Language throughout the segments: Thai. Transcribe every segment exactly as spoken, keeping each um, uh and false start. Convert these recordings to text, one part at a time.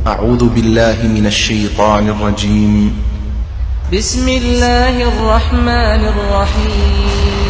أعوذ بالله من الشيطان الرجيم بسم الله الرحمن الرحيم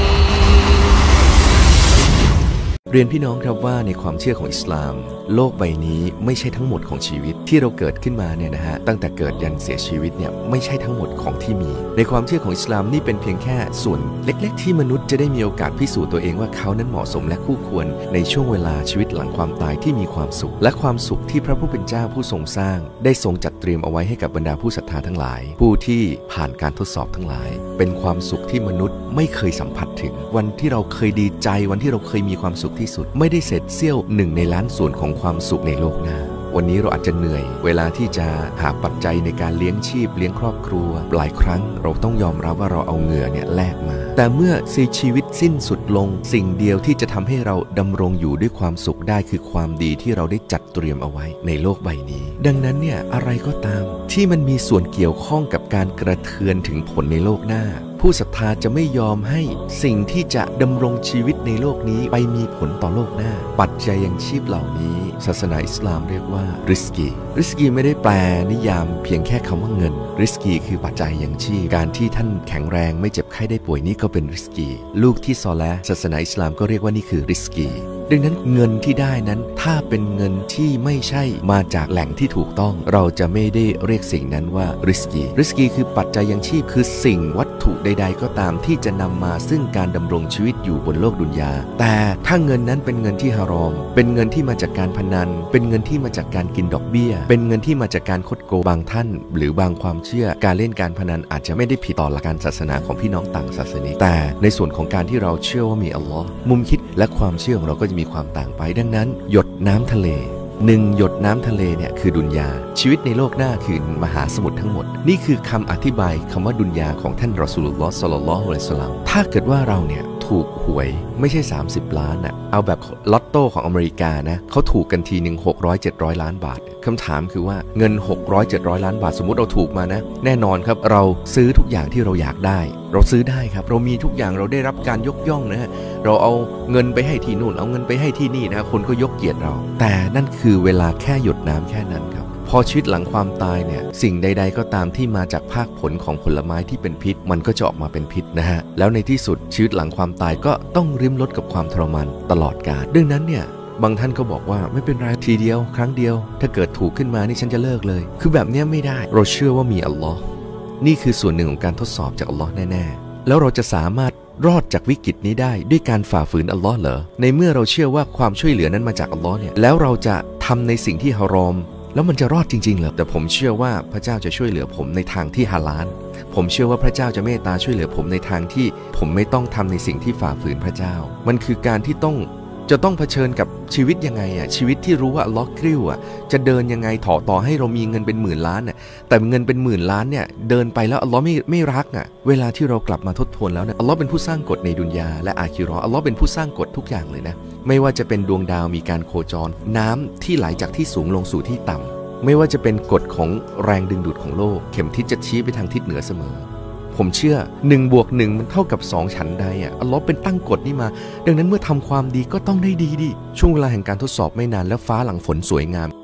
เรียนพี่น้องครับว่าในความเชื่อของอิสลามโลกใบนี้ไม่ใช่ทั้งหมดของชีวิตที่เราเกิดขึ้นมาเนี่ยนะฮะตั้งแต่เกิดยันเสียชีวิตเนี่ยไม่ใช่ทั้งหมดของที่มีในความเชื่อของอิสลามนี่เป็นเพียงแค่ส่วนเล็กๆที่มนุษย์จะได้มีโอกาสพิสูจน์ตัวเองว่าเขานั้นเหมาะสมและคู่ควรในช่วงเวลาชีวิตหลังความตายที่มีความสุขและความสุขที่พระผู้เป็นเจ้าผู้ทรงสร้างได้ทรงจัดเตรียมเอาไว้ให้กับบรรดาผู้ศรัทธาทั้งหลายผู้ที่ผ่านการทดสอบทั้งหลายเป็นความสุขที่มนุษย์ไม่เคยสัมผัสถึงวันที่เราเคยดีใจวันที่เราเคยมีความสุขที่สุดไม่ได้เศษเสี้ยวหนึ่งในล้านส่วนของความสุขในโลกหน้าวันนี้เราอาจจะเหนื่อยเวลาที่จะหาปัจจัยในการเลี้ยงชีพเลี้ยงครอบครัวหลายครั้งเราต้องยอมรับว่าเราเอาเหงื่อเนี่ยแลกมาแต่เมื่อชีวิตสิ้นสุดลงสิ่งเดียวที่จะทำให้เราดำรงอยู่ด้วยความสุขได้คือความดีที่เราได้จัดเตรียมเอาไว้ในโลกใบนี้ดังนั้นเนี่ยอะไรก็ตามที่มันมีส่วนเกี่ยวข้องกับการกระเทือนถึงผลในโลกหน้าผู้ศรัทธาจะไม่ยอมให้สิ่งที่จะดำรงชีวิตในโลกนี้ไปมีผลต่อโลกหน้าปัจจัยยังชีพเหล่านี้ศาสนาอิสลามเรียกว่าริสกีริสกีไม่ได้แปลนิยามเพียงแค่คำว่าเงินริสกีคือปัจจัยยังชีพการที่ท่านแข็งแรงไม่เจ็บไข้ได้ป่วยนี่ก็เป็นริสกีลูกที่ซอเลห์ศาสนาอิสลามก็เรียกว่านี่คือริสกีดังนั้นเงินที่ได้นั้นถ้าเป็นเงินที่ไม่ใช่มาจากแหล่งที่ถูกต้องเราจะไม่ได้เรียกสิ่งนั้นว่าริสกีริสกีคือปัจจัยยังชีพคือสิ่งวัตถุใดๆก็ตามที่จะนำมาซึ่งการดำรงชีวิตอยู่บนโลกดุนยาแต่ถ้าเงินนั้นเป็นเงินที่ฮารอมเป็นเงินที่มาจากการพนันเป็นเงินที่มาจากการกินดอกเบี้ยเป็นเงินที่มาจากการคดโกงบางท่านหรือบางความเชื่อการเล่นการพนันอาจจะไม่ได้ผิดต่อหลักการศาสนาของพี่น้องต่างศาสนาแต่ในส่วนของการที่เราเชื่อว่ามีอัลลอฮ์มุมคิดและความเชื่อของเราก็จะมีความต่างไปดังนั้นหยดน้ำทะเลหนึ่งหยดน้ำทะเลเนี่ยคือดุนยาชีวิตในโลกหน้าคือมหาสมุทรทั้งหมดนี่คือคำอธิบายคำว่าดุนยาของท่านรอซูลุลลอฮ์ ศ็อลลัลลอฮุอะลัยฮิวะซัลลัมถ้าเกิดว่าเราเนี่ยถูกหวยไม่ใช่สามสิบล้านน่ะเอาแบบลอตโต้ของอเมริกานะเขาถูกกันทีหนึ่งหกร้อย เจ็ดร้อยล้านบาทคำถามคือว่าเงินหกร้อย เจ็ดร้อยล้านบาทสมมุติเราถูกมานะแน่นอนครับเราซื้อทุกอย่างที่เราอยากได้เราซื้อได้ครับเรามีทุกอย่างเราได้รับการยกย่องนะฮะเราเอาเงินไปให้ที่นู่นเอาเงินไปให้ที่นี่นะคนก็ยกเกียรติเราแต่นั่นคือเวลาแค่หยดน้ำแค่นั้นครับพอชีวิตหลังความตายเนี่ยสิ่งใดๆก็ตามที่มาจากภาคผลของผลไม้ที่เป็นพิษมันก็จะออกมาเป็นพิษนะฮะแล้วในที่สุดชีวิตหลังความตายก็ต้องริมรสกับความทรมานตลอดกาลดังนั้นเนี่ยบางท่านก็บอกว่าไม่เป็นไรทีเดียวครั้งเดียวถ้าเกิดถูกขึ้นมานี่ฉันจะเลิกเลยคือแบบนี้ไม่ได้เราเชื่อว่ามีอัลลอฮ์นี่คือส่วนหนึ่งของการทดสอบจากอัลลอฮ์แน่ๆแล้วเราจะสามารถรอดจากวิกฤตนี้ได้ด้วยการฝ่าฝืนอัลลอฮ์เหรอในเมื่อเราเชื่อว่าความช่วยเหลือนั้นมาจากอัลลอฮ์เนี่ยแล้วเราจะทำในสิ่งที่ฮารอมแล้วมันจะรอดจริงๆเหรอแต่ผมเชื่อว่าพระเจ้าจะช่วยเหลือผมในทางที่ฮาลาลผมเชื่อว่าพระเจ้าจะเมตตาช่วยเหลือผมในทางที่ผมไม่ต้องทำในสิ่งที่ฝ่าฝืนพระเจ้ามันคือการที่ต้องจะต้องเผชิญกับชีวิตยังไงอ่ะชีวิตที่รู้ว่าอัลเลาะห์กริ้วอ่ะจะเดินยังไงต่อต่อให้เรามีเงินเป็นหมื่นล้านน่ะแต่เงินเป็นหมื่นล้านเนี่ยเดินไปแล้วอัลเลาะห์ไม่ไม่รักอ่ะเวลาที่เรากลับมาทบทวนแล้วเนี่ยอัลเลาะห์เป็นผู้สร้างกฎในดุนยาและอาคิเราะห์อัลเลาะห์เป็นผู้สร้างกฎทุกอย่างเลยนะไม่ว่าจะเป็นดวงดาวมีการโคจรน้ำที่ไหลจากที่สูงลงสู่ที่ต่ำไม่ว่าจะเป็นกฎของแรงดึงดูดของโลกเข็มทิศจะชี้ไปทางทิศเหนือเสมอผมเชื่อหนึ่งบวกหนึ่งมันเท่ากับสองฉันใดอ่ะอัลเลาะห์เป็นตั้งกฎนี้มาดังนั้นเมื่อทำความดีก็ต้องได้ดีดิช่วงเวลาแห่งการทดสอบไม่นานแล้วฟ้าหลังฝนสวยงาม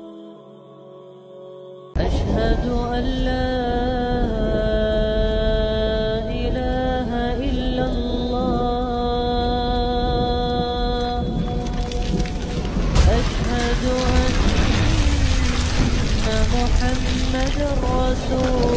อัชฮะดุอัลลาอิลาฮะอิลลัลลอฮอัชฮะดุอันนะมุฮัมมัดรอซู